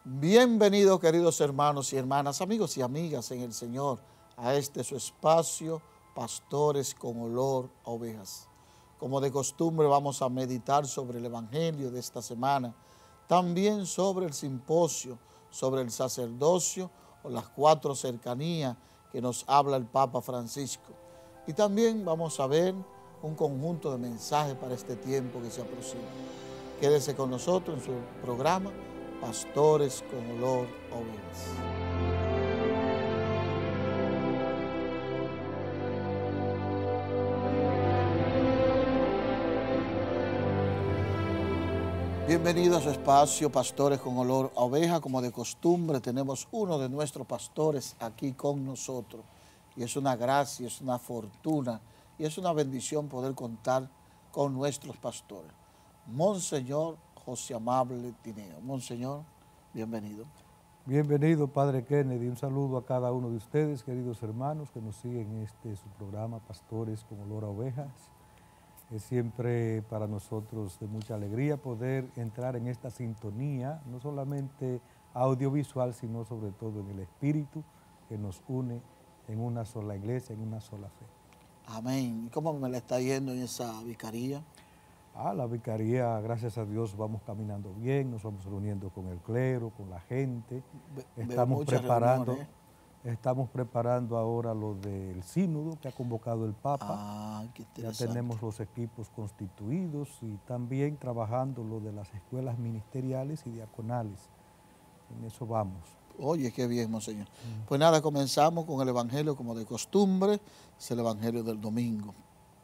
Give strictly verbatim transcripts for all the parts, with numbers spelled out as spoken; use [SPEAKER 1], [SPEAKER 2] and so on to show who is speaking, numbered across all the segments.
[SPEAKER 1] Bienvenidos, queridos hermanos y hermanas, amigos y amigas en el Señor, a este su espacio, Pastores con Olor a Ovejas. Como de costumbre vamos a meditar sobre el Evangelio de esta semana, también sobre el simposio, sobre el sacerdocio o las cuatro cercanías que nos habla el Papa Francisco. Y también vamos a ver un conjunto de mensajes para este tiempo que se aproxima. Quédese con nosotros en su programa Pastores con Olor a Ovejas. Bienvenido a su espacio Pastores con Olor a Oveja. Como de costumbre tenemos uno de nuestros pastores aquí con nosotros y es una gracia, es una fortuna y es una bendición poder contar con nuestros pastores. Monseñor José Amable Tineo. Monseñor, bienvenido.
[SPEAKER 2] Bienvenido, Padre Kennedy. Un saludo a cada uno de ustedes, queridos hermanos, que nos siguen en este su programa, Pastores con Olor a Ovejas. Es siempre para nosotros de mucha alegría poder entrar en esta sintonía, no solamente audiovisual, sino sobre todo en el espíritu que nos une en una sola iglesia, en una sola fe.
[SPEAKER 1] Amén. ¿Y cómo me la está yendo en esa vicaría?
[SPEAKER 2] Ah, la vicaría, gracias a Dios, vamos caminando bien, nos vamos reuniendo con el clero, con la gente.
[SPEAKER 1] Ve,
[SPEAKER 2] estamos preparando,
[SPEAKER 1] reuniones, ¿eh?
[SPEAKER 2] estamos preparando ahora lo del sínodo que ha convocado el Papa.
[SPEAKER 1] Ah, qué
[SPEAKER 2] ya tenemos los equipos constituidos y también trabajando lo de las escuelas ministeriales y diaconales. En eso vamos.
[SPEAKER 1] Oye, qué bien, Monseñor. Mm. Pues nada, comenzamos con el Evangelio como de costumbre, es el Evangelio del domingo.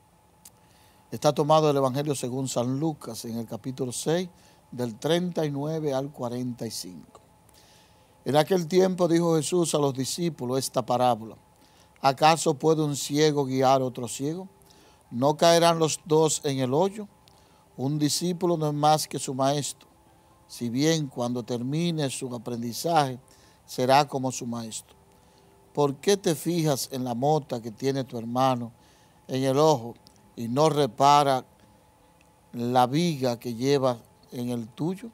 [SPEAKER 1] Está tomado el Evangelio según San Lucas en el capítulo seis, del treinta y nueve al cuarenta y cinco. En aquel tiempo dijo Jesús a los discípulos esta parábola: ¿acaso puede un ciego guiar a otro ciego? ¿No caerán los dos en el hoyo? Un discípulo no es más que su maestro, si bien cuando termine su aprendizaje será como su maestro. ¿Por qué te fijas en la mota que tiene tu hermano en el ojo y no repara la viga que lleva en el tuyo?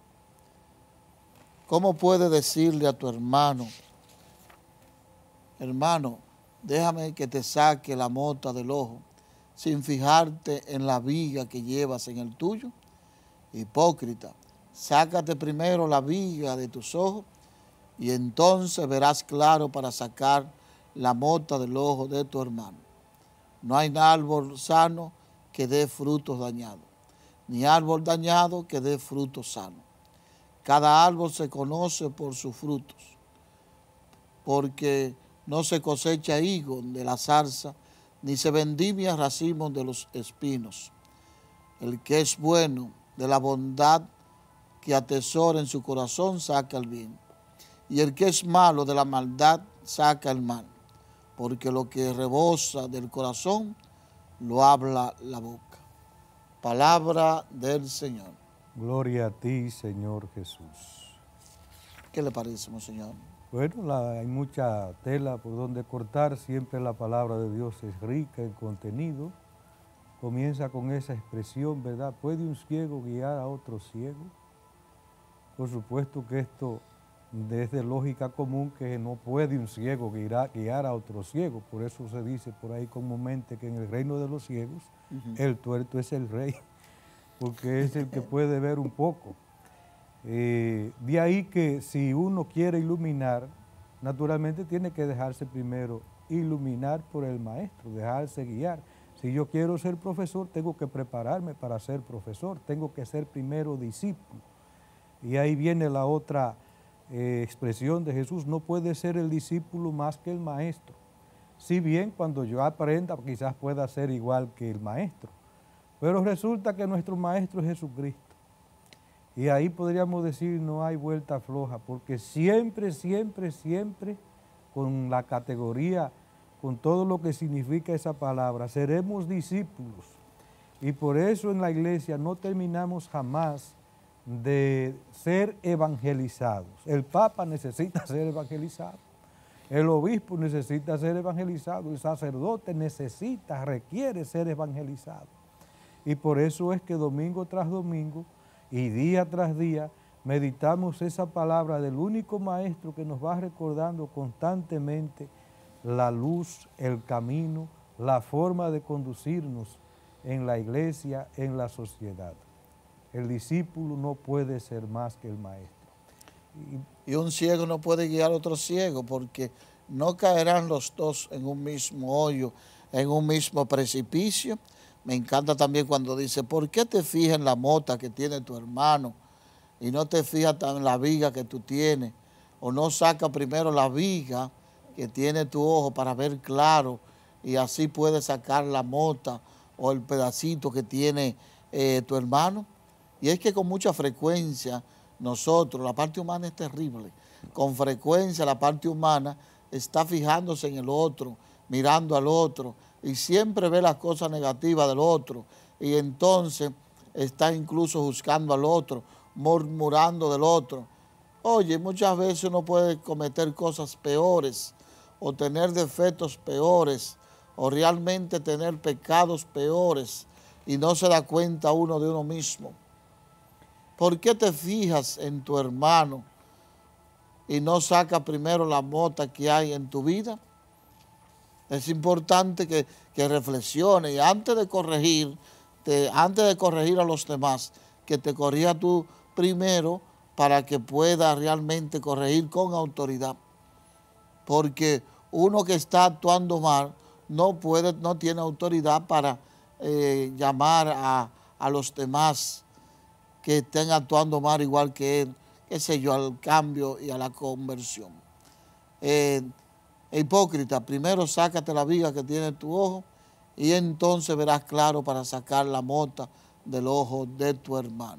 [SPEAKER 1] ¿Cómo puedes decirle a tu hermano, hermano, déjame que te saque la mota del ojo, sin fijarte en la viga que llevas en el tuyo? Hipócrita, sácate primero la viga de tus ojos y entonces verás claro para sacar la mota del ojo de tu hermano. No hay árbol sano que dé frutos dañados, ni árbol dañado que dé frutos sanos. Cada árbol se conoce por sus frutos, porque no se cosecha higo de la zarza, ni se vendimia racimos de los espinos. El que es bueno de la bondad que atesora en su corazón saca el bien, y el que es malo de la maldad saca el mal, porque lo que rebosa del corazón lo habla la boca. Palabra del Señor.
[SPEAKER 2] Gloria a ti, Señor Jesús.
[SPEAKER 1] ¿Qué le parece, Monseñor?
[SPEAKER 2] Bueno, la, hay mucha tela por donde cortar, siempre la palabra de Dios es rica en contenido. Comienza con esa expresión, ¿verdad? ¿Puede un ciego guiar a otro ciego? Por supuesto que esto desde lógica común que no puede un ciego guiar, guiar a otro ciego. Por eso se dice por ahí comúnmente que en el reino de los ciegos uh-huh. el tuerto es el rey, porque es el que puede ver un poco. Eh, de ahí que si uno quiere iluminar, naturalmente tiene que dejarse primero iluminar por el maestro, dejarse guiar. Si yo quiero ser profesor, tengo que prepararme para ser profesor, tengo que ser primero discípulo. Y ahí viene la otra eh, expresión de Jesús: no puede ser el discípulo más que el maestro. Si bien cuando yo aprenda quizás pueda ser igual que el maestro, pero resulta que nuestro maestro es Jesucristo. Y ahí podríamos decir no hay vuelta floja, porque siempre, siempre, siempre con la categoría, con todo lo que significa esa palabra, seremos discípulos. Y por eso en la iglesia no terminamos jamás de ser evangelizados. El Papa necesita ser evangelizado, el obispo necesita ser evangelizado, el sacerdote necesita, requiere ser evangelizado. Y por eso es que domingo tras domingo y día tras día meditamos esa palabra del único maestro que nos va recordando constantemente la luz, el camino, la forma de conducirnos en la iglesia, en la sociedad. El discípulo no puede ser más que el maestro.
[SPEAKER 1] Y, y un ciego no puede guiar a otro ciego, porque no caerán los dos en un mismo hoyo, en un mismo precipicio. Me encanta también cuando dice, ¿por qué te fijas en la mota que tiene tu hermano y no te fijas en la viga que tú tienes? O no saca primero la viga que tiene tu ojo para ver claro, y así puedes sacar la mota o el pedacito que tiene eh, tu hermano. Y es que con mucha frecuencia nosotros, la parte humana es terrible, con frecuencia la parte humana está fijándose en el otro, mirando al otro, y siempre ve las cosas negativas del otro, y entonces está incluso juzgando al otro, murmurando del otro. Oye, muchas veces uno puede cometer cosas peores, o tener defectos peores, o realmente tener pecados peores, y no se da cuenta uno de uno mismo. ¿Por qué te fijas en tu hermano y no sacas primero la mota que hay en tu vida? Es importante que, que reflexiones, y antes de corregir, te, antes de corregir a los demás, que te corrija tú primero para que puedas realmente corregir con autoridad. Porque uno que está actuando mal no puede, no tiene autoridad para eh, llamar a, a los demás que estén actuando mal igual que él, qué sé yo, al cambio y a la conversión. Eh, hipócrita, primero sácate la viga que tiene tu ojo y entonces verás claro para sacar la mota del ojo de tu hermano.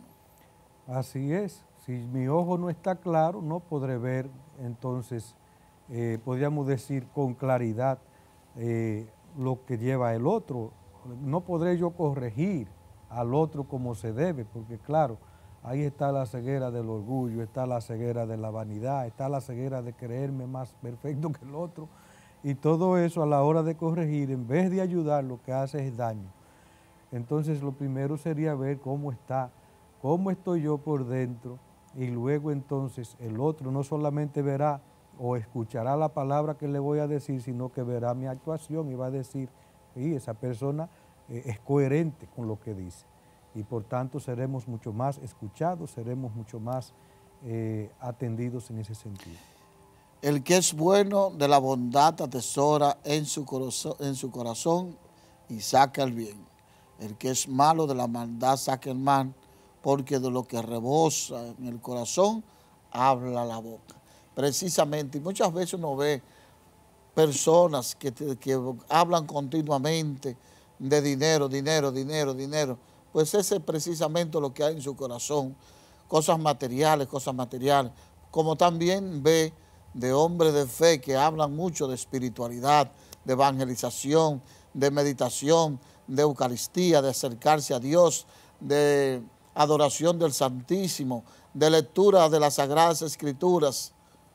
[SPEAKER 2] Así es, si mi ojo no está claro, no podré ver, entonces, eh, podríamos decir con claridad eh, lo que lleva el otro. No podré yo corregir al otro como se debe, porque claro, ahí está la ceguera del orgullo, está la ceguera de la vanidad, está la ceguera de creerme más perfecto que el otro, y todo eso a la hora de corregir, en vez de ayudar, lo que hace es daño. Entonces lo primero sería ver cómo está, cómo estoy yo por dentro, y luego entonces el otro no solamente verá o escuchará la palabra que le voy a decir, sino que verá mi actuación y va a decir, sí, esa persona eh, es coherente con lo que dice. Y por tanto seremos mucho más escuchados, seremos mucho más eh, atendidos en ese sentido.
[SPEAKER 1] El que es bueno de la bondad atesora en su corazón, en su corazón y saca el bien. El que es malo de la maldad saca el mal, porque de lo que rebosa en el corazón habla la boca. Precisamente, y muchas veces uno ve personas que, que hablan continuamente de dinero, dinero, dinero, dinero, pues ese es precisamente lo que hay en su corazón, cosas materiales, cosas materiales, como también ve de hombres de fe que hablan mucho de espiritualidad, de evangelización, de meditación, de Eucaristía, de acercarse a Dios, de adoración del Santísimo, de lectura de las Sagradas Escrituras,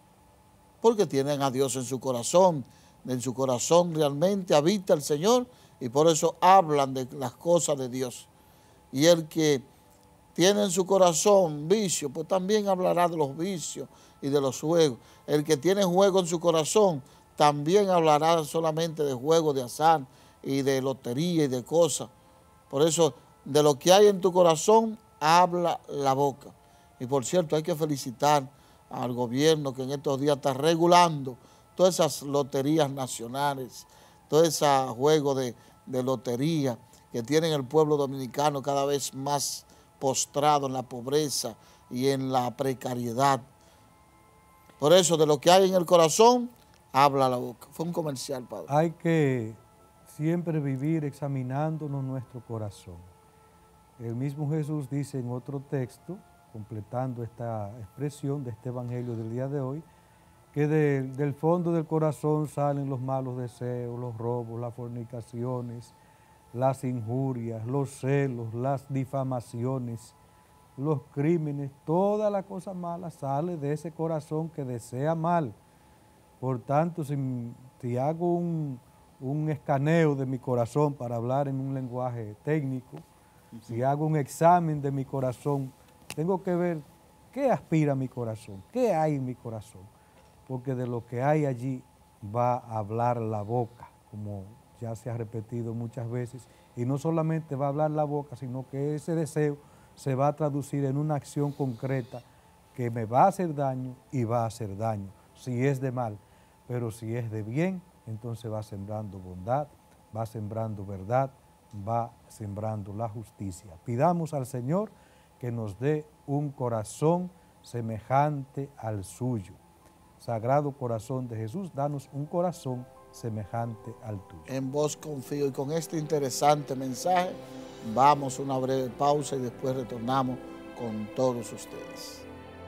[SPEAKER 1] porque tienen a Dios en su corazón, en su corazón realmente habita el Señor y por eso hablan de las cosas de Dios. Y el que tiene en su corazón vicio, pues también hablará de los vicios y de los juegos. El que tiene juego en su corazón, también hablará solamente de juegos de azar y de lotería y de cosas. Por eso, de lo que hay en tu corazón, habla la boca. Y por cierto, hay que felicitar al gobierno que en estos días está regulando todas esas loterías nacionales, todo ese juego de, de lotería que tienen el pueblo dominicano cada vez más postrado en la pobreza y en la precariedad. Por eso, de lo que hay en el corazón, habla la boca. Fue un comercial, padre.
[SPEAKER 2] Hay que siempre vivir examinándonos nuestro corazón. El mismo Jesús dice en otro texto, completando esta expresión de este evangelio del día de hoy, que de, del fondo del corazón salen los malos deseos, los robos, las fornicaciones, las injurias, los celos, las difamaciones, los crímenes, toda la cosa mala sale de ese corazón que desea mal. Por tanto, si, si hago un, un escaneo de mi corazón, para hablar en un lenguaje técnico, uh-huh. si hago un examen de mi corazón, tengo que ver ¿Qué aspira mi corazón? ¿Qué hay en mi corazón? Porque de lo que hay allí va a hablar la boca, como ya se ha repetido muchas veces, y no solamente va a hablar la boca, sino que ese deseo se va a traducir en una acción concreta que me va a hacer daño y va a hacer daño, si es de mal, pero si es de bien, entonces va sembrando bondad, va sembrando verdad, va sembrando la justicia. Pidamos al Señor que nos dé un corazón semejante al suyo. Sagrado Corazón de Jesús, danos un corazón semejante al tuyo.
[SPEAKER 1] En vos confío, y con este interesante mensaje vamos a una breve pausa y después retornamos con todos ustedes.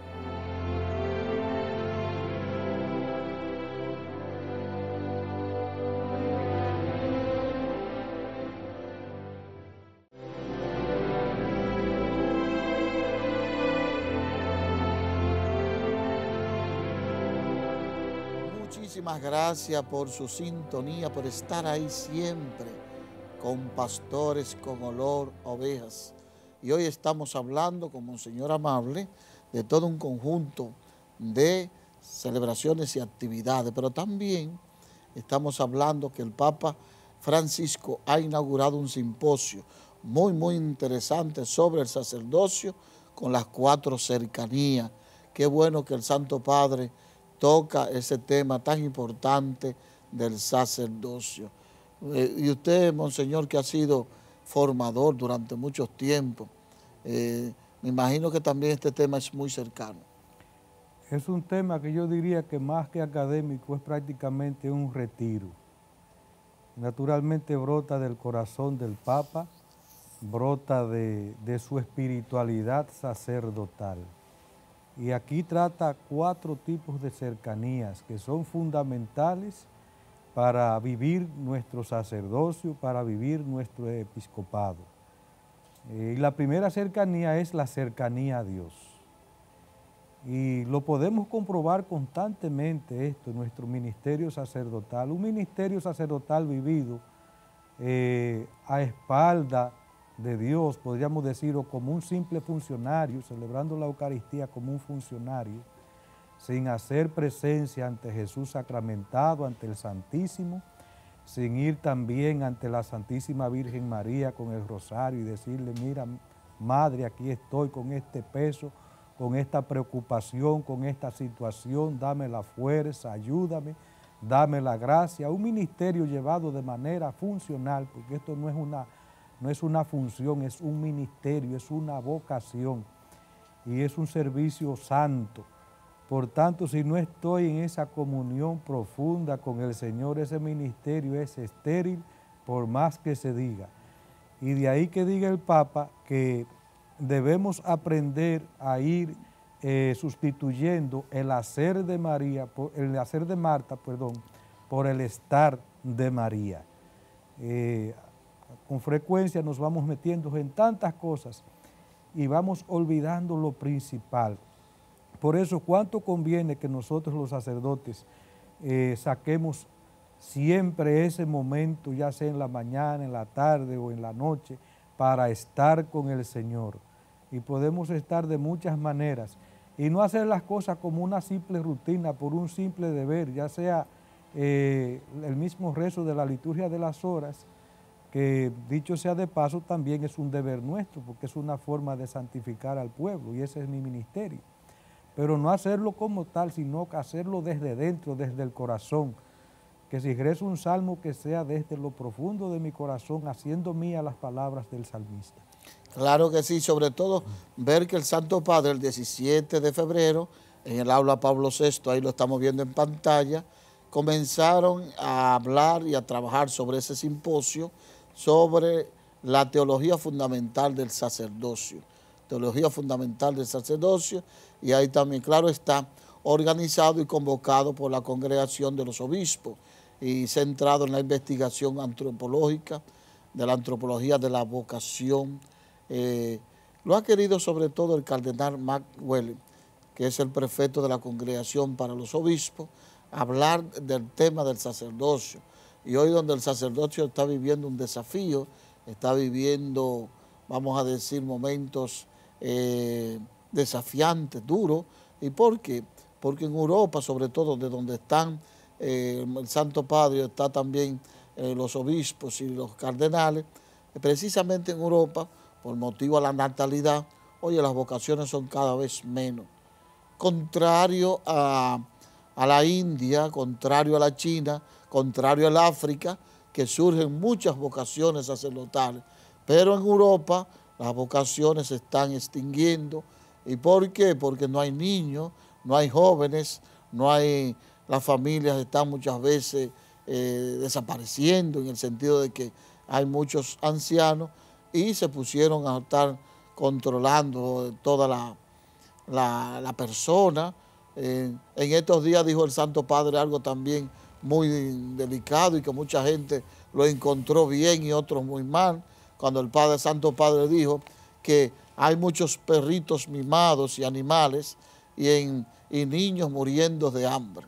[SPEAKER 1] Muchísimas gracias por su sintonía, por estar ahí siempre con Pastores con Olor a Ovejas. Y hoy estamos hablando con Monseñor Amable de todo un conjunto de celebraciones y actividades, pero también estamos hablando que el Papa Francisco ha inaugurado un simposio muy, muy interesante sobre el sacerdocio con las cuatro cercanías. Qué bueno que el Santo Padre toca ese tema tan importante del sacerdocio. Eh, y usted, Monseñor, que ha sido formador durante mucho tiempo, eh, me imagino que también este tema es muy cercano.
[SPEAKER 2] Es un tema que yo diría que más que académico es prácticamente un retiro. Naturalmente brota del corazón del Papa, brota de, de su espiritualidad sacerdotal. Y aquí trata cuatro tipos de cercanías que son fundamentales para vivir nuestro sacerdocio, para vivir nuestro episcopado. Eh, y la primera cercanía es la cercanía a Dios. Y lo podemos comprobar constantemente esto en nuestro ministerio sacerdotal, un ministerio sacerdotal vivido eh, a espalda de Dios, podríamos decirlo, como un simple funcionario, celebrando la Eucaristía como un funcionario, sin hacer presencia ante Jesús sacramentado, ante el Santísimo, sin ir también ante la Santísima Virgen María con el rosario y decirle, mira, Madre, aquí estoy con este peso, con esta preocupación, con esta situación, dame la fuerza, ayúdame, dame la gracia. Un ministerio llevado de manera funcional, porque esto no es una, no es una función, es un ministerio, es una vocación y es un servicio santo. Por tanto, si no estoy en esa comunión profunda con el Señor, ese ministerio es estéril por más que se diga. Y de ahí que diga el Papa que debemos aprender a ir eh, sustituyendo el hacer de María, por, el hacer de Marta, perdón, por el estar de María. Eh, con frecuencia nos vamos metiendo en tantas cosas y vamos olvidando lo principal. Por eso, ¿cuánto conviene que nosotros los sacerdotes eh, saquemos siempre ese momento, ya sea en la mañana, en la tarde o en la noche, para estar con el Señor? Y podemos estar de muchas maneras y no hacer las cosas como una simple rutina, por un simple deber, ya sea eh, el mismo rezo de la liturgia de las horas, que dicho sea de paso también es un deber nuestro, porque es una forma de santificar al pueblo y ese es mi ministerio. Pero no hacerlo como tal, sino hacerlo desde dentro, desde el corazón. Que si rezo un salmo, que sea desde lo profundo de mi corazón, haciendo mías las palabras del salmista.
[SPEAKER 1] Claro que sí, sobre todo ver que el Santo Padre el diecisiete de febrero, en el aula Pablo sexto, ahí lo estamos viendo en pantalla, comenzaron a hablar y a trabajar sobre ese simposio, sobre la teología fundamental del sacerdocio. Teología fundamental del sacerdocio, y ahí también, claro está, organizado y convocado por la Congregación de los Obispos y centrado en la investigación antropológica, de la antropología de la vocación. Eh, lo ha querido sobre todo el cardenal Maxwell, que es el prefecto de la Congregación para los Obispos, hablar del tema del sacerdocio. Y hoy donde el sacerdocio está viviendo un desafío, está viviendo, vamos a decir, momentos eh, desafiante, duro. ¿Y por qué? Porque en Europa, sobre todo de donde están eh, el Santo Padre, está también eh, los obispos y los cardenales, eh, precisamente en Europa, por motivo a la natalidad, oye, las vocaciones son cada vez menos. Contrario a, a la India, contrario a la China, contrario al África, que surgen muchas vocaciones sacerdotales. Pero en Europa las vocaciones se están extinguiendo. ¿Y por qué? Porque no hay niños, no hay jóvenes, no hay, las familias están muchas veces eh, desapareciendo en el sentido de que hay muchos ancianos y se pusieron a estar controlando toda la, la, la persona. Eh, en estos días dijo el Santo Padre algo también muy delicado y que mucha gente lo encontró bien y otros muy mal, cuando el Padre Santo Padre dijo que hay muchos perritos mimados y animales y, en, y niños muriendo de hambre.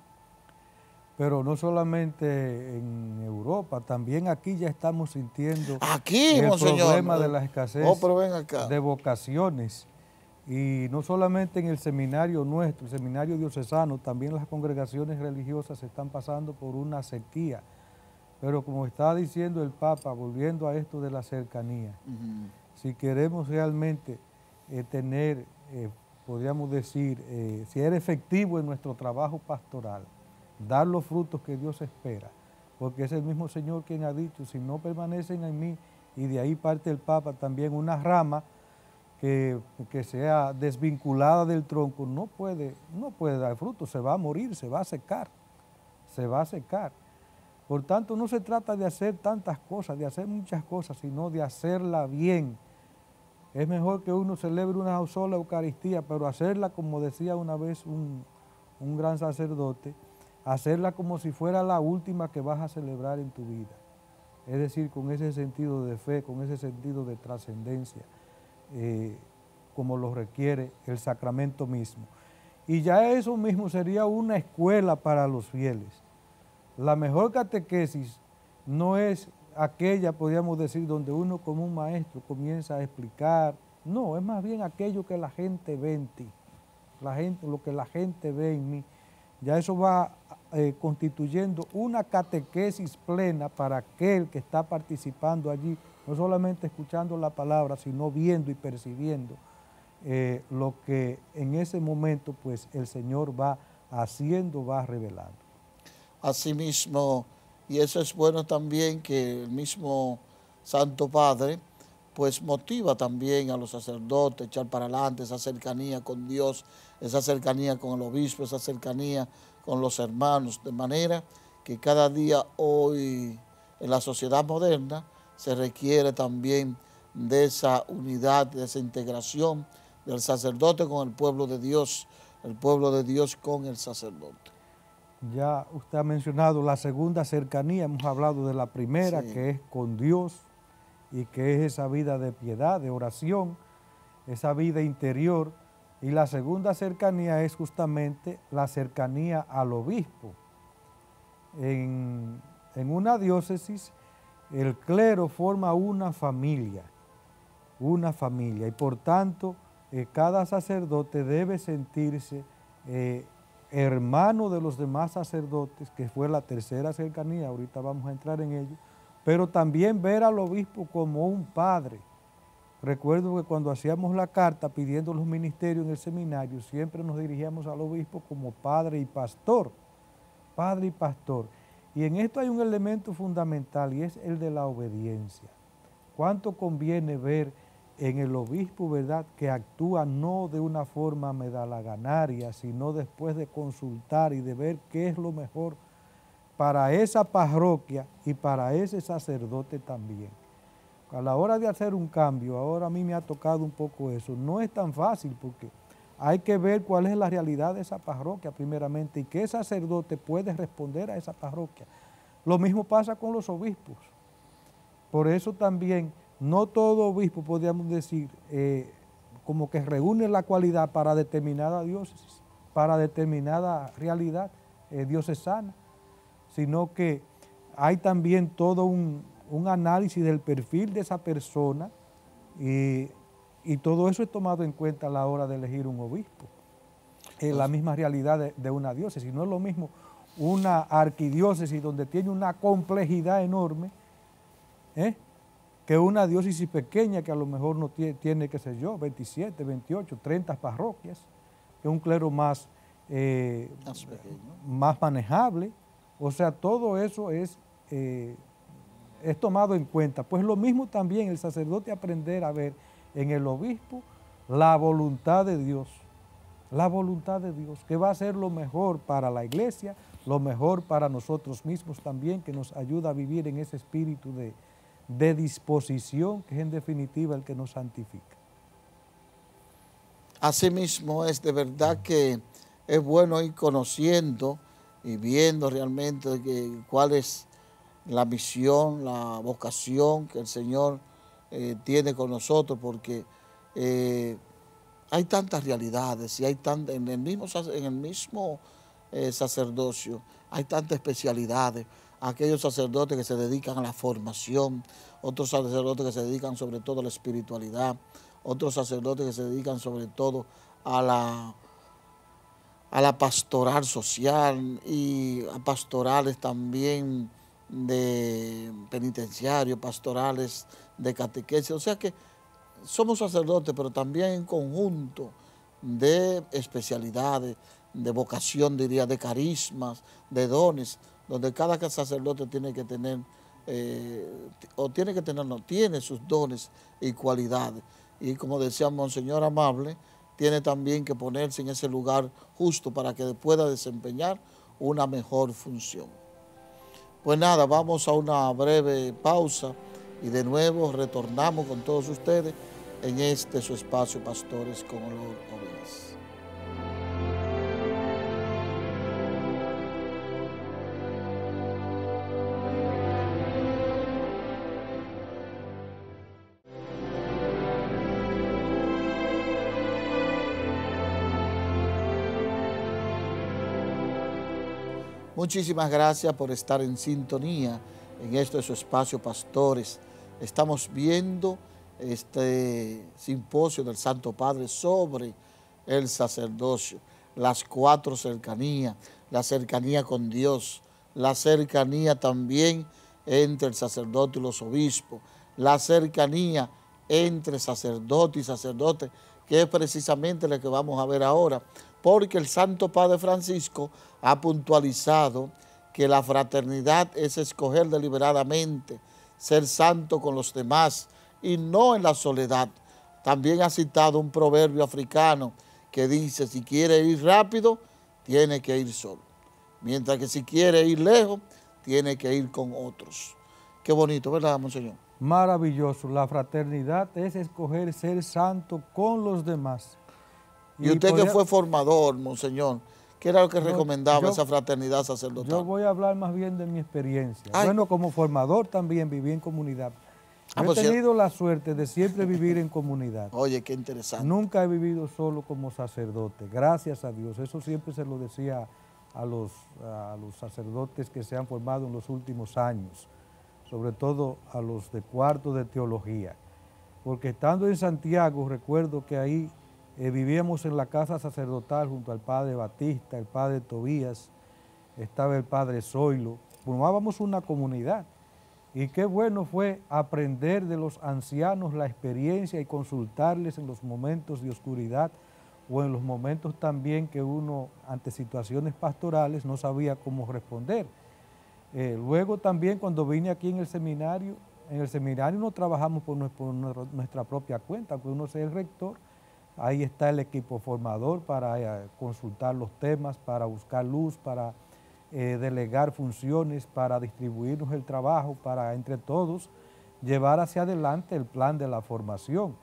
[SPEAKER 2] Pero no solamente en Europa, también aquí ya estamos sintiendo
[SPEAKER 1] aquí,
[SPEAKER 2] el
[SPEAKER 1] monseñor,
[SPEAKER 2] problema de la escasez
[SPEAKER 1] oh, pero ven acá.
[SPEAKER 2] de vocaciones. Y no solamente en el seminario nuestro, el seminario diocesano, también las congregaciones religiosas están pasando por una sequía. Pero como está diciendo el Papa, volviendo a esto de la cercanía, uh-huh. si queremos realmente eh, tener, eh, podríamos decir, eh, ser efectivo en nuestro trabajo pastoral, dar los frutos que Dios espera, porque es el mismo Señor quien ha dicho, si no permanecen en mí, y de ahí parte el Papa también, una rama que, que sea desvinculada del tronco, no puede, no puede dar frutos, se va a morir, se va a secar, se va a secar. Por tanto, no se trata de hacer tantas cosas, de hacer muchas cosas, sino de hacerla bien. Es mejor que uno celebre una sola Eucaristía, pero hacerla, como decía una vez un, un gran sacerdote, hacerla como si fuera la última que vas a celebrar en tu vida. Es decir, con ese sentido de fe, con ese sentido de trascendencia, eh, como lo requiere el sacramento mismo. Y ya eso mismo sería una escuela para los fieles. La mejor catequesis no es aquella, podríamos decir, donde uno como un maestro comienza a explicar. No, es más bien aquello que la gente ve en ti, la gente, lo que la gente ve en mí. Ya eso va eh, constituyendo una catequesis plena para aquel que está participando allí, no solamente escuchando la palabra, sino viendo y percibiendo eh, lo que en ese momento pues el Señor va haciendo, va revelando.
[SPEAKER 1] Asimismo, y eso es bueno también que el mismo Santo Padre pues motiva también a los sacerdotes a echar para adelante esa cercanía con Dios, esa cercanía con el obispo, esa cercanía con los hermanos, de manera que cada día hoy en la sociedad moderna se requiere también de esa unidad, de esa integración del sacerdote con el pueblo de Dios, el pueblo de Dios con el sacerdote.
[SPEAKER 2] Ya usted ha mencionado la segunda cercanía, hemos hablado de la primera, sí, que es con Dios y que es esa vida de piedad, de oración, esa vida interior. Y la segunda cercanía es justamente la cercanía al obispo. En, en una diócesis, el clero forma una familia, una familia, y por tanto, eh, cada sacerdote debe sentirse eh, hermano de los demás sacerdotes, que fue la tercera cercanía, ahorita vamos a entrar en ello, pero también ver al obispo como un padre. Recuerdo que cuando hacíamos la carta pidiendo los ministerios en el seminario, siempre nos dirigíamos al obispo como padre y pastor, padre y pastor. Y en esto hay un elemento fundamental y es el de la obediencia. ¿Cuánto conviene ver en el obispo, verdad, que actúa no de una forma medalaganaria, sino después de consultar y de ver qué es lo mejor para esa parroquia y para ese sacerdote también? A la hora de hacer un cambio, ahora a mí me ha tocado un poco eso, no es tan fácil porque hay que ver cuál es la realidad de esa parroquia primeramente y qué sacerdote puede responder a esa parroquia. Lo mismo pasa con los obispos. Por eso también no todo obispo, podríamos decir, eh, como que reúne la cualidad para determinada diócesis, para determinada realidad eh, diocesana, sino que hay también todo un, un análisis del perfil de esa persona y Y todo eso es tomado en cuenta a la hora de elegir un obispo. Es la misma realidad de, de una diócesis. No es lo mismo una arquidiócesis donde tiene una complejidad enorme, ¿eh? que una diócesis pequeña que a lo mejor no tiene, tiene, qué sé yo, veintisiete, veintiocho, treinta parroquias, que es un clero más, eh, más manejable. O sea, todo eso es, eh, es tomado en cuenta. Pues lo mismo también el sacerdote aprender a ver en el obispo la voluntad de Dios, la voluntad de Dios, que va a ser lo mejor para la iglesia, lo mejor para nosotros mismos también, que nos ayuda a vivir en ese espíritu de, de disposición, que es en definitiva el que nos santifica.
[SPEAKER 1] Asimismo, es de verdad que es bueno ir conociendo y viendo realmente que, cuál es la misión, la vocación que el Señor eh, tiene con nosotros, porque eh, hay tantas realidades y hay tan, en el mismo, en el mismo eh, sacerdocio hay tantas especialidades. Aquellos sacerdotes que se dedican a la formación, otros sacerdotes que se dedican sobre todo a la espiritualidad, otros sacerdotes que se dedican sobre todo a la, a la pastoral social y a pastorales también de penitenciarios, pastorales de catequesis. O sea que somos sacerdotes, pero también en conjunto de especialidades, de vocación, diría, de carismas, de dones, donde cada sacerdote tiene que tener, eh, o tiene que tener, no, tiene sus dones y cualidades. Y como decía Monseñor Amable, tiene también que ponerse en ese lugar justo para que pueda desempeñar una mejor función. Pues nada, vamos a una breve pausa y de nuevo retornamos con todos ustedes en este su espacio Pastores con Olor a Ovejas. Muchísimas gracias por estar en sintonía en este su espacio Pastores. Estamos viendo este simposio del Santo Padre sobre el sacerdocio, las cuatro cercanías, la cercanía con Dios, la cercanía también entre el sacerdote y los obispos, la cercanía entre sacerdote y sacerdote, que es precisamente lo que vamos a ver ahora, porque el Santo Padre Francisco ha puntualizado que la fraternidad es escoger deliberadamente, ser santo con los demás y no en la soledad. También ha citado un proverbio africano que dice, si quiere ir rápido, tiene que ir solo. Mientras que si quiere ir lejos, tiene que ir con otros. Qué bonito, ¿verdad, Monseñor?
[SPEAKER 2] Maravilloso. La fraternidad es escoger ser santo con los demás.
[SPEAKER 1] Y, y usted podría... que fue formador, Monseñor, ¿qué era lo que no, recomendaba yo, esa fraternidad sacerdotal?
[SPEAKER 2] Yo voy a hablar más bien de mi experiencia. Ay. Bueno, como formador también viví en comunidad. Ah, Yo he tenido sí. la suerte de siempre vivir en comunidad.
[SPEAKER 1] Oye, qué interesante.
[SPEAKER 2] Nunca he vivido solo como sacerdote, gracias a Dios. Eso siempre se lo decía a los, a los sacerdotes que se han formado en los últimos años, sobre todo a los de cuarto de teología. Porque estando en Santiago, recuerdo que ahí eh, vivíamos en la casa sacerdotal junto al padre Batista, el padre Tobías, estaba el padre Zoilo, formábamos una comunidad. Y qué bueno fue aprender de los ancianos la experiencia y consultarles en los momentos de oscuridad o en los momentos también que uno, ante situaciones pastorales, no sabía cómo responder. Eh, luego también cuando vine aquí en el seminario, en el seminario no trabajamos por, por nuestra propia cuenta, porque uno es el rector, ahí está el equipo formador para eh, consultar los temas, para buscar luz, para... Eh, delegar funciones, para distribuirnos el trabajo, para entre todos llevar hacia adelante el plan de la formación.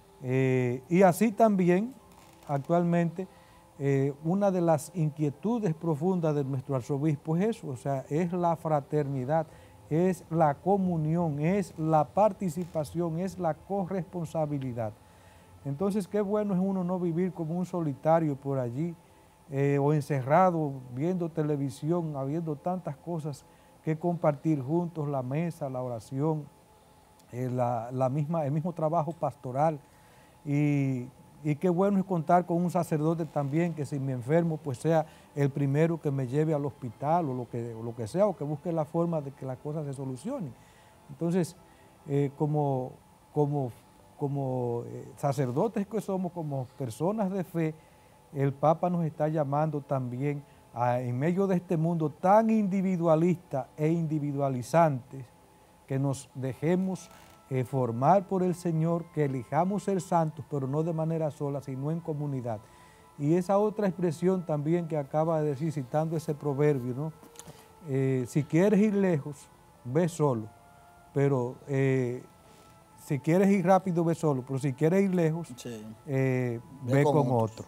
[SPEAKER 2] Eh, y así también, actualmente, eh, una de las inquietudes profundas de nuestro arzobispo es eso, o sea, es la fraternidad, es la comunión, es la participación, es la corresponsabilidad. Entonces, qué bueno es uno no vivir como un solitario por allí, Eh, o encerrado viendo televisión, habiendo tantas cosas que compartir juntos, la mesa, la oración, eh, la, la misma, el mismo trabajo pastoral, y, y qué bueno es contar con un sacerdote también que si me enfermo pues sea el primero que me lleve al hospital o lo que, o lo que sea, o que busque la forma de que las cosas se solucionen. Entonces, eh, como, como, como eh, sacerdotes que somos, como personas de fe, el Papa nos está llamando también a, en medio de este mundo tan individualista e individualizante, que nos dejemos eh, formar por el Señor, que elijamos ser santos, pero no de manera sola, sino en comunidad. Y esa otra expresión también que acaba de decir, citando ese proverbio, ¿no? Eh, si quieres ir lejos, ve solo, pero eh, si quieres ir rápido, ve solo, pero si quieres ir lejos, sí. eh, ve, ve con, con otro.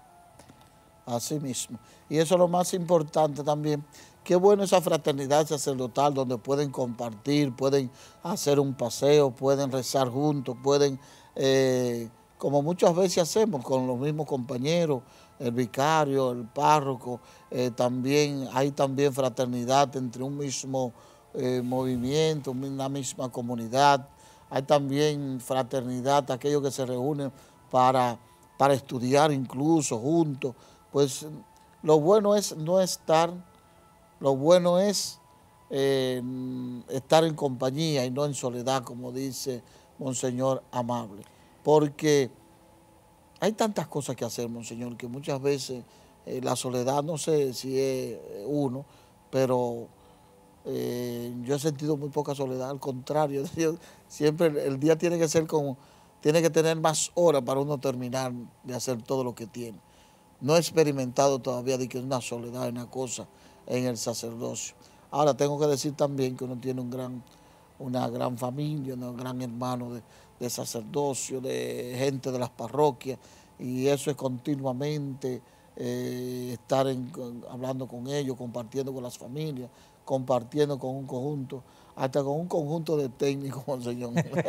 [SPEAKER 1] Así mismo. Y eso es lo más importante también. Qué bueno esa fraternidad sacerdotal donde pueden compartir, pueden hacer un paseo, pueden rezar juntos, pueden, eh, como muchas veces hacemos con los mismos compañeros, el vicario, el párroco, eh, también hay también fraternidad entre un mismo eh, movimiento, una misma comunidad. Hay también fraternidad, aquellos que se reúnen para, para estudiar incluso juntos. Pues lo bueno es no estar, lo bueno es eh, estar en compañía y no en soledad, como dice Monseñor Amable. Porque hay tantas cosas que hacer, Monseñor, que muchas veces eh, la soledad, no sé si es uno, pero eh, yo he sentido muy poca soledad, al contrario, yo, siempre el, el día tiene que ser como, tiene que tener más horas para uno terminar de hacer todo lo que tiene. No he experimentado todavía de que una soledad, una cosa en el sacerdocio. Ahora tengo que decir también que uno tiene un gran, una gran familia, un gran hermano de, de sacerdocio, de gente de las parroquias, y eso es continuamente eh, estar en, hablando con ellos, compartiendo con las familias, compartiendo con un conjunto, hasta con un conjunto de técnicos, Monseñor.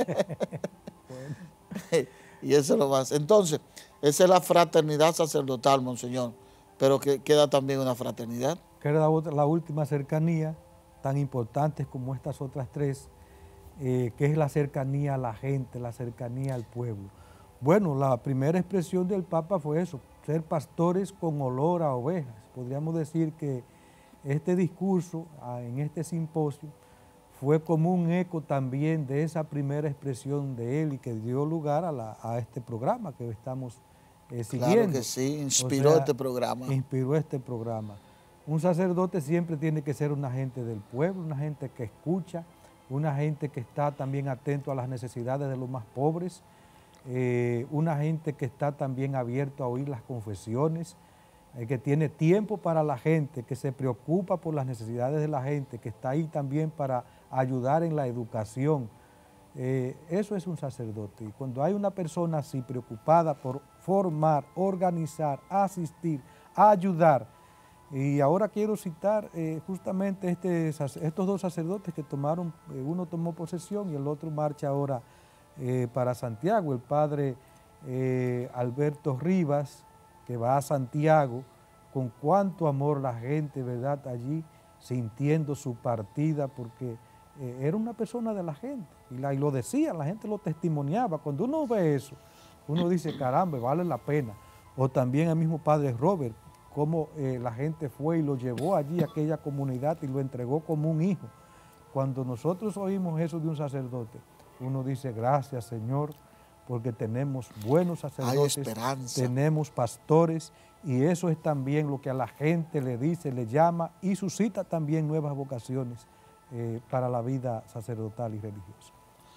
[SPEAKER 1] Y eso es lo más. Entonces, esa es la fraternidad sacerdotal, Monseñor, pero que queda también una fraternidad.
[SPEAKER 2] Queda la, otra, la última cercanía, tan importante como estas otras tres, eh, que es la cercanía a la gente, la cercanía al pueblo. Bueno, la primera expresión del Papa fue eso, ser pastores con olor a ovejas. Podríamos decir que este discurso en este simposio fue como un eco también de esa primera expresión de él y que dio lugar a, la, a este programa que estamos eh, siguiendo.
[SPEAKER 1] Claro que sí, inspiró o sea, este programa.
[SPEAKER 2] Inspiró este programa. Un sacerdote siempre tiene que ser una gente del pueblo, una gente que escucha, una gente que está también atento a las necesidades de los más pobres, eh, una gente que está también abierto a oír las confesiones, eh, que tiene tiempo para la gente, que se preocupa por las necesidades de la gente, que está ahí también para ayudar en la educación. Eh, eso es un sacerdote. Y cuando hay una persona así preocupada por formar, organizar, asistir, ayudar, y ahora quiero citar eh, justamente este, estos dos sacerdotes que tomaron, eh, uno tomó posesión y el otro marcha ahora eh, para Santiago, el padre eh, Alberto Rivas, que va a Santiago, con cuánto amor la gente, ¿verdad?, allí sintiendo su partida, porque eh, era una persona de la gente, y, la, y lo decía, la gente lo testimoniaba. Cuando uno ve eso, uno dice, caramba, vale la pena. O también el mismo padre Robert, cómo eh, la gente fue y lo llevó allí a aquella comunidad y lo entregó como un hijo. Cuando nosotros oímos eso de un sacerdote, uno dice, gracias, Señor, porque tenemos buenos sacerdotes,
[SPEAKER 1] hay esperanza,
[SPEAKER 2] tenemos pastores, y eso es también lo que a la gente le dice, le llama y suscita también nuevas vocaciones eh, para la vida sacerdotal y religiosa.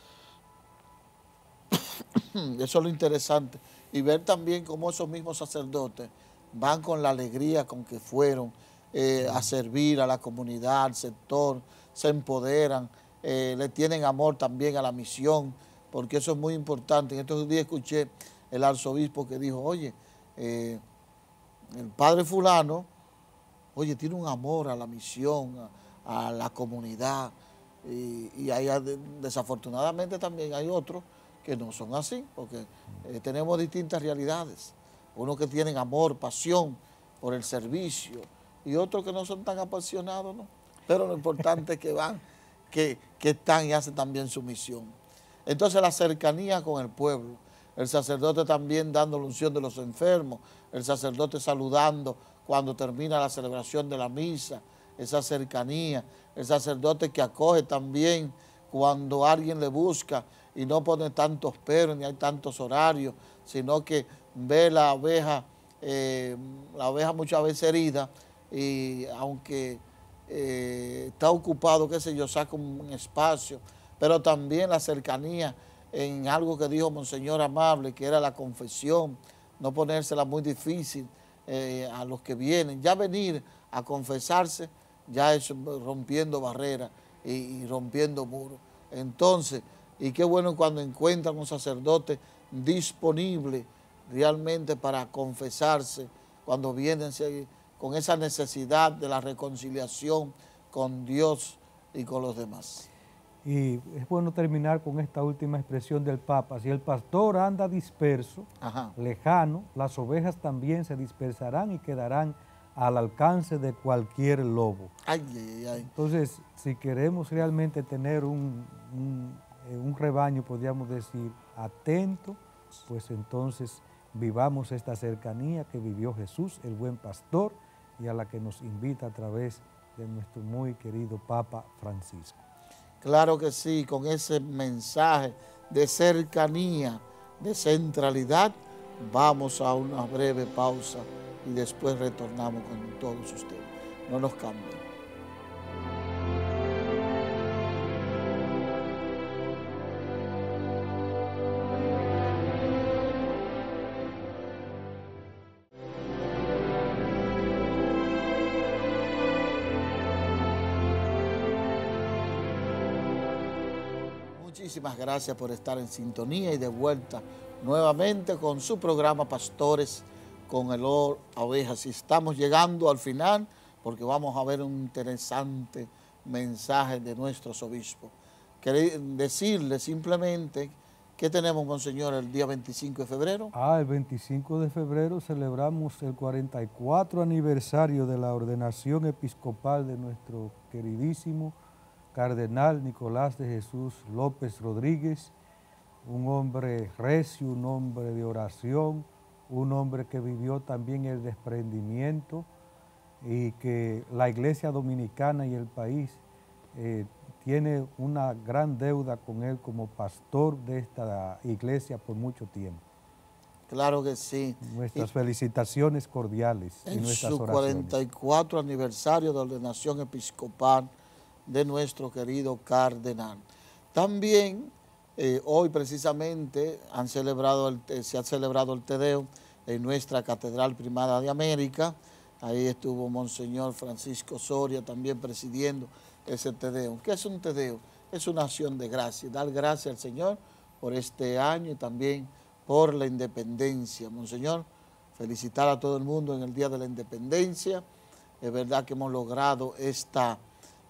[SPEAKER 1] Eso es lo interesante, y ver también cómo esos mismos sacerdotes van con la alegría con que fueron eh, a servir a la comunidad, al sector, se empoderan, eh, le tienen amor también a la misión, porque eso es muy importante. En estos días escuché el arzobispo que dijo, oye, eh, el padre fulano, oye, tiene un amor a la misión, a, a la comunidad, y, y hay, desafortunadamente también hay otros que no son así, porque eh, tenemos distintas realidades. Unos que tienen amor, pasión por el servicio, y otros que no son tan apasionados, ¿no? Pero lo importante es que van, que, que están y hacen también su misión. Entonces la cercanía con el pueblo, el sacerdote también dando la unción de los enfermos, el sacerdote saludando cuando termina la celebración de la misa, esa cercanía, el sacerdote que acoge también cuando alguien le busca y no pone tantos peros ni hay tantos horarios, sino que ve la oveja, eh, la oveja muchas veces herida y aunque eh, está ocupado, qué sé yo, saca un espacio, pero también la cercanía en algo que dijo Monseñor Amable, que era la confesión, no ponérsela muy difícil eh, a los que vienen, ya venir a confesarse, ya es rompiendo barreras y, y rompiendo muros. Entonces, y qué bueno cuando encuentran un sacerdote disponible realmente para confesarse, cuando vienen con esa necesidad de la reconciliación con Dios y con los demás.
[SPEAKER 2] Y es bueno terminar con esta última expresión del Papa: si el pastor anda disperso, Ajá. lejano, las ovejas también se dispersarán y quedarán al alcance de cualquier lobo.
[SPEAKER 1] Ay, ay, ay.
[SPEAKER 2] Entonces, si queremos realmente tener un, un, un rebaño, podríamos decir, atento, pues entonces vivamos esta cercanía que vivió Jesús, el buen pastor, y a la que nos invita a través de nuestro muy querido Papa Francisco.
[SPEAKER 1] Claro que sí, con ese mensaje de cercanía, de centralidad, vamos a una breve pausa y después retornamos con todos ustedes. No nos cambien. Muchísimas gracias por estar en sintonía y de vuelta nuevamente con su programa Pastores con el olor a ovejas. Y estamos llegando al final porque vamos a ver un interesante mensaje de nuestros obispos. Quería decirle simplemente que tenemos, Monseñor, el día veinticinco de febrero.
[SPEAKER 2] Ah, el veinticinco de febrero celebramos el cuarenta y cuatro aniversario de la ordenación episcopal de nuestro queridísimo Cardenal Nicolás de Jesús López Rodríguez, un hombre recio, un hombre de oración, un hombre que vivió también el desprendimiento y que la Iglesia Dominicana y el país eh, tiene una gran deuda con él como pastor de esta iglesia por mucho tiempo.
[SPEAKER 1] Claro que sí.
[SPEAKER 2] Nuestras y felicitaciones cordiales y
[SPEAKER 1] en
[SPEAKER 2] nuestras
[SPEAKER 1] su
[SPEAKER 2] oraciones.
[SPEAKER 1] cuarenta y cuatro aniversario de ordenación episcopal de nuestro querido cardenal. También eh, hoy precisamente han celebrado el, se ha celebrado el Te Deum en nuestra Catedral Primada de América. Ahí estuvo Monseñor Francisco Soria también presidiendo ese Te Deum. ¿Qué es un Te Deum? Es una acción de gracia, dar gracias al Señor por este año y también por la independencia. Monseñor, felicitar a todo el mundo en el Día de la Independencia. Es verdad que hemos logrado esta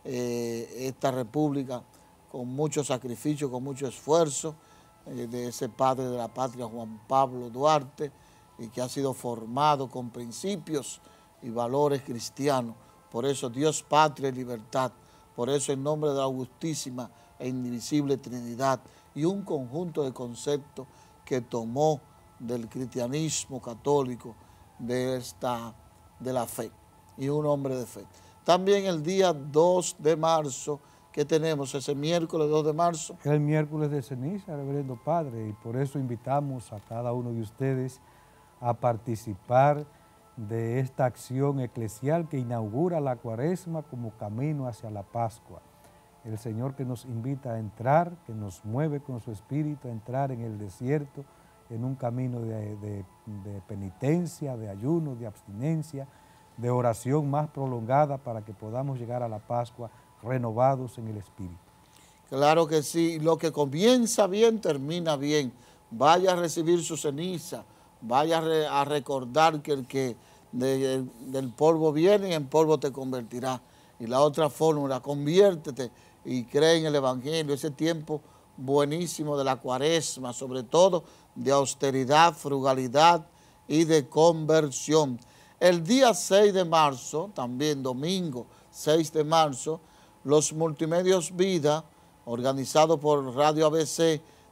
[SPEAKER 1] Eh, esta república con mucho sacrificio, con mucho esfuerzo eh, de ese padre de la patria, Juan Pablo Duarte, y que ha sido formado con principios y valores cristianos. Por eso Dios, patria y libertad, por eso en nombre de la augustísima e indivisible Trinidad y un conjunto de conceptos que tomó del cristianismo católico, de, esta, de la fe, y un hombre de fe. También el día dos de marzo, que tenemos ese miércoles dos de marzo.
[SPEAKER 2] El miércoles de ceniza, reverendo Padre, y por eso invitamos a cada uno de ustedes a participar de esta acción eclesial que inaugura la Cuaresma como camino hacia la Pascua. El Señor que nos invita a entrar, que nos mueve con su espíritu a entrar en el desierto, en un camino de, de, de penitencia, de ayuno, de abstinencia, de oración más prolongada para que podamos llegar a la Pascua renovados en el Espíritu.
[SPEAKER 1] Claro que sí, lo que comienza bien, termina bien. Vaya a recibir su ceniza, vaya a, re, a recordar que el que de, del polvo viene y en polvo te convertirá. Y la otra fórmula, conviértete y cree en el Evangelio, ese tiempo buenísimo de la Cuaresma, sobre todo de austeridad, frugalidad y de conversión. El día seis de marzo, también domingo seis de marzo, los Multimedios Vida, organizado por Radio A B C,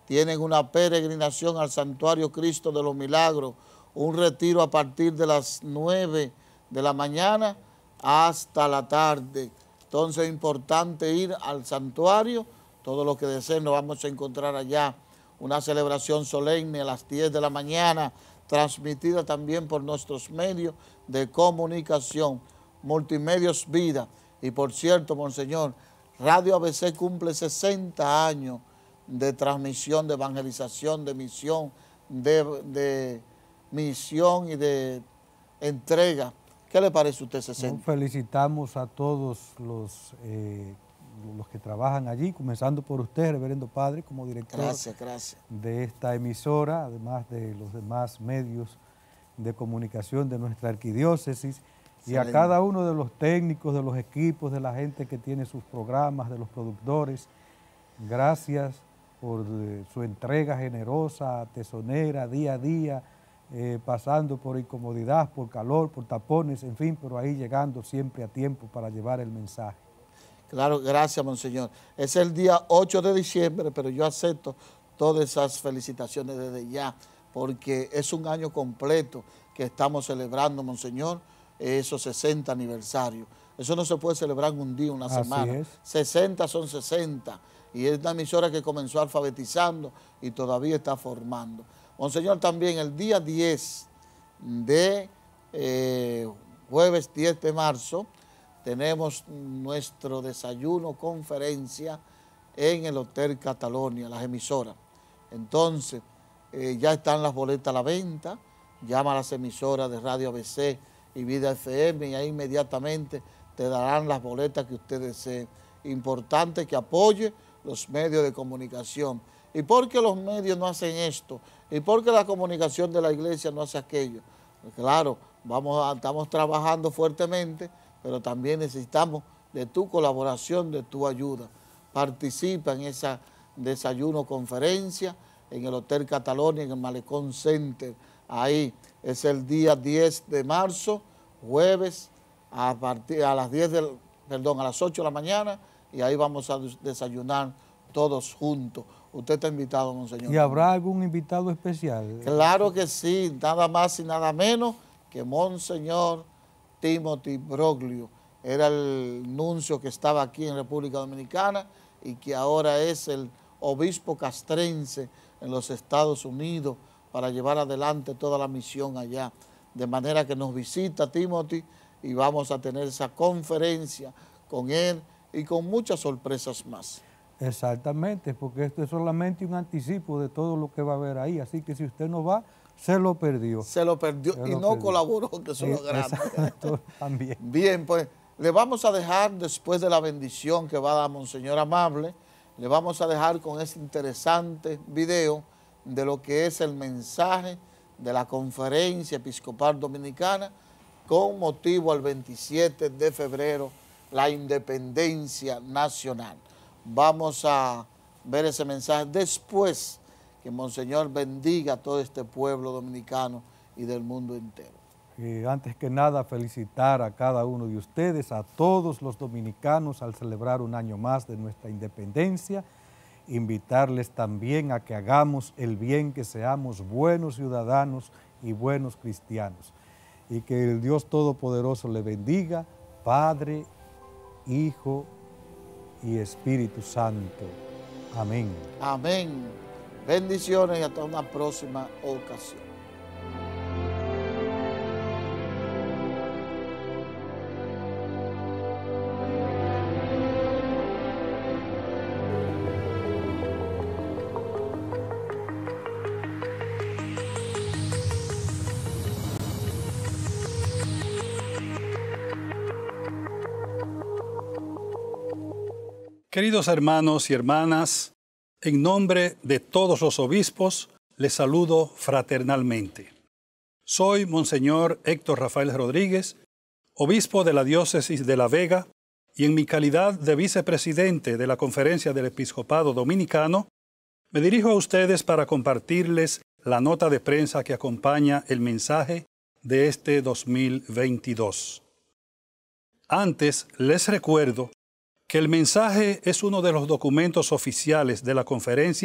[SPEAKER 1] tienen una peregrinación al Santuario Cristo de los Milagros, un retiro a partir de las nueve de la mañana hasta la tarde. Entonces es importante ir al santuario, todos los que deseen nos vamos a encontrar allá, una celebración solemne a las diez de la mañana, transmitida también por nuestros medios de comunicación, Multimedios Vida. Y por cierto, Monseñor, Radio A B C cumple sesenta años de transmisión, de evangelización, de misión, de, de misión y de entrega. ¿Qué le parece a usted sesenta?
[SPEAKER 2] No, felicitamos a todos los, eh, los que trabajan allí, comenzando por usted, Reverendo Padre, como director
[SPEAKER 1] gracias, gracias.
[SPEAKER 2] de esta emisora, además de los demás medios de comunicación de nuestra arquidiócesis, y a cada uno de los técnicos, de los equipos, de la gente que tiene sus programas, de los productores. Gracias por eh, su entrega generosa, tesonera, día a día, eh, pasando por incomodidad, por calor, por tapones, en fin, pero ahí llegando siempre a tiempo para llevar el mensaje.
[SPEAKER 1] Claro, gracias, Monseñor. Es el día ocho de diciembre, pero yo acepto todas esas felicitaciones desde ya, porque es un año completo que estamos celebrando, Monseñor, esos sesenta aniversarios. Eso no se puede celebrar en un día, una
[SPEAKER 2] Así
[SPEAKER 1] semana.
[SPEAKER 2] es.
[SPEAKER 1] sesenta son sesenta. Y es una emisora que comenzó alfabetizando y todavía está formando. Monseñor, también el día diez de eh, jueves diez de marzo, tenemos nuestro desayuno conferencia en el Hotel Catalonia, las emisoras. Entonces, eh, ya están las boletas a la venta, llama a las emisoras de Radio A B C y Vida F M y ahí inmediatamente te darán las boletas que usted desee. Importante que apoye los medios de comunicación. ¿Y por qué los medios no hacen esto? ¿Y por qué la comunicación de la iglesia no hace aquello? Pues claro, vamos a, estamos trabajando fuertemente, pero también necesitamos de tu colaboración, de tu ayuda. Participa en esa desayuno conferencia en el Hotel Catalonia, en el Malecón Center. Ahí es el día diez de marzo, jueves, a partir a las diez del, perdón, a las ocho de la mañana, y ahí vamos a desayunar todos juntos. Usted está invitado, Monseñor.
[SPEAKER 2] ¿Y habrá algún invitado especial?
[SPEAKER 1] Claro que sí, nada más y nada menos que Monseñor Timothy Broglio. Era el nuncio que estaba aquí en República Dominicana y que ahora es el obispo castrense en los Estados Unidos para llevar adelante toda la misión allá. De manera que nos visita Timothy y vamos a tener esa conferencia con él y con muchas sorpresas más.
[SPEAKER 2] Exactamente, porque esto es solamente un anticipo de todo lo que va a haber ahí, así que si usted no va, se lo perdió.
[SPEAKER 1] Se lo perdió
[SPEAKER 2] se
[SPEAKER 1] y
[SPEAKER 2] lo
[SPEAKER 1] no
[SPEAKER 2] perdió.
[SPEAKER 1] colaboró, que eso es lo grande.
[SPEAKER 2] Exacto, también.
[SPEAKER 1] Bien, pues le vamos a dejar, después de la bendición que va a dar Monseñor Amable, le vamos a dejar con ese interesante video de lo que es el mensaje de la Conferencia Episcopal Dominicana con motivo al veintisiete de febrero, la independencia nacional. Vamos a ver ese mensaje después que Monseñor bendiga a todo este pueblo dominicano y del mundo entero.
[SPEAKER 2] Eh, antes que nada, felicitar a cada uno de ustedes, a todos los dominicanos al celebrar un año más de nuestra independencia, invitarles también a que hagamos el bien, que seamos buenos ciudadanos y buenos cristianos, y que el Dios Todopoderoso le bendiga, Padre, Hijo y Espíritu Santo. Amén.
[SPEAKER 1] Amén. Bendiciones y hasta una próxima ocasión.
[SPEAKER 3] Queridos hermanos y hermanas, en nombre de todos los obispos, les saludo fraternalmente. Soy Monseñor Héctor Rafael Rodríguez, obispo de la diócesis de La Vega, y en mi calidad de vicepresidente de la Conferencia del Episcopado Dominicano, me dirijo a ustedes para compartirles la nota de prensa que acompaña el mensaje de este dos mil veintidós. Antes, les recuerdo que el mensaje es uno de los documentos oficiales de la Conferencia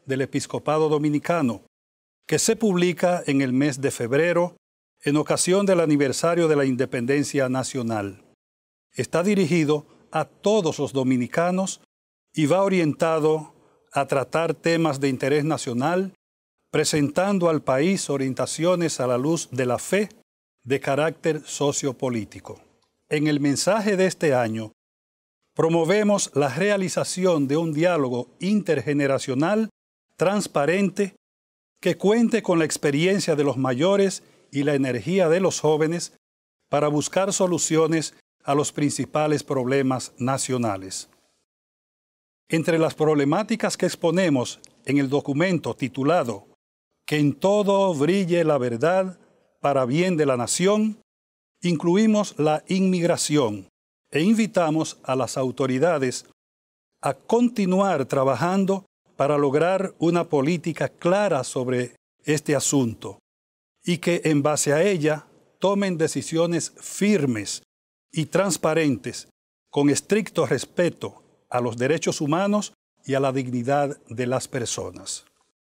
[SPEAKER 3] del Episcopado Dominicano, que se publica en el mes de febrero en ocasión del aniversario de la Independencia Nacional. Está dirigido a todos los dominicanos y va orientado a tratar temas de interés nacional, presentando al país orientaciones a la luz de la fe de carácter sociopolítico. En el mensaje de este año, promovemos la realización de un diálogo intergeneracional transparente que cuente con la experiencia de los mayores y la energía de los jóvenes para buscar soluciones a los principales problemas nacionales. Entre las problemáticas que exponemos en el documento titulado Que en todo brille la verdad para bien de la nación, incluimos la inmigración e invitamos a las autoridades a continuar trabajando para lograr una política clara sobre este asunto y que en base a ella tomen decisiones firmes y transparentes con estricto respeto a los derechos humanos y a la dignidad de las personas.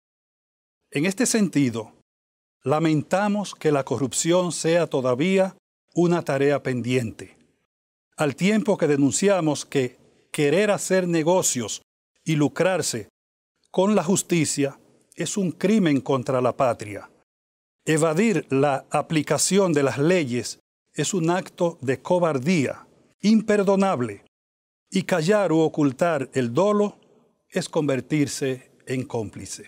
[SPEAKER 3] En este sentido, lamentamos que la corrupción sea todavía una tarea pendiente, al tiempo que denunciamos que querer hacer negocios y lucrarse con la justicia es un crimen contra la patria. Evadir la aplicación de las leyes es un acto de cobardía imperdonable y callar u ocultar el dolo es convertirse en cómplice.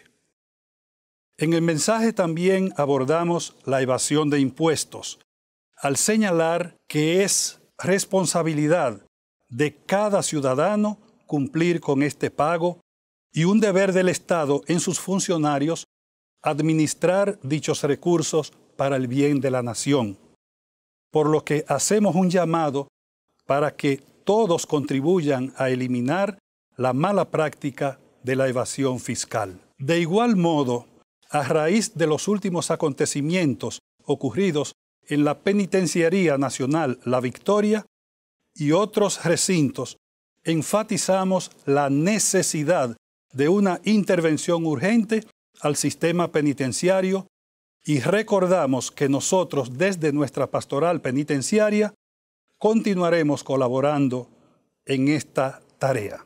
[SPEAKER 3] En el mensaje también abordamos la evasión de impuestos, al señalar que es responsabilidad de cada ciudadano cumplir con este pago y un deber del Estado en sus funcionarios administrar dichos recursos para el bien de la nación, por lo que hacemos un llamado para que todos contribuyan a eliminar la mala práctica de la evasión fiscal. De igual modo, a raíz de los últimos acontecimientos ocurridos en la Penitenciaría Nacional La Victoria y otros recintos, enfatizamos la necesidad de una intervención urgente al sistema penitenciario y recordamos que nosotros desde nuestra pastoral penitenciaria continuaremos colaborando en esta tarea.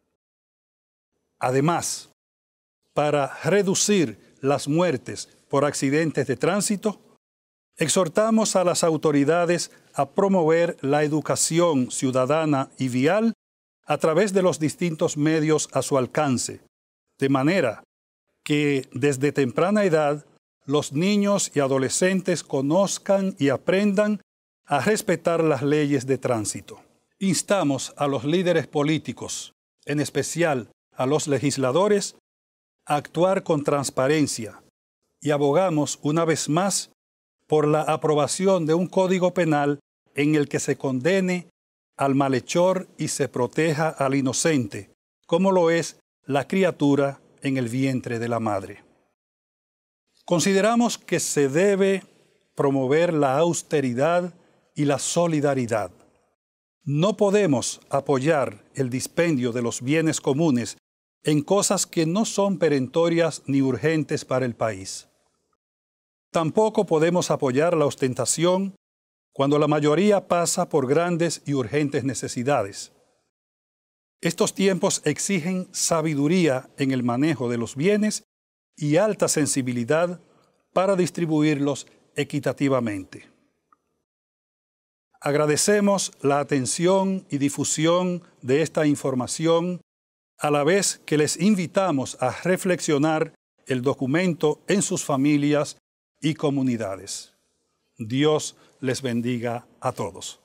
[SPEAKER 3] Además, para reducir las muertes por accidentes de tránsito, exhortamos a las autoridades a promover la educación ciudadana y vial a través de los distintos medios a su alcance, de manera que desde temprana edad los niños y adolescentes conozcan y aprendan a respetar las leyes de tránsito. Instamos a los líderes políticos, en especial a los legisladores, a actuar con transparencia y abogamos una vez más por la aprobación de un código penal en el que se condene al malhechor y se proteja al inocente, como lo es la criatura en el vientre de la madre. Consideramos que se debe promover la austeridad y la solidaridad. No podemos apoyar el dispendio de los bienes comunes en cosas que no son perentorias ni urgentes para el país. Tampoco podemos apoyar la ostentación cuando la mayoría pasa por grandes y urgentes necesidades. Estos tiempos exigen sabiduría en el manejo de los bienes y alta sensibilidad para distribuirlos equitativamente. Agradecemos la atención y difusión de esta información, a la vez que les invitamos a reflexionar el documento en sus familias y comunidades. Dios les bendiga a todos.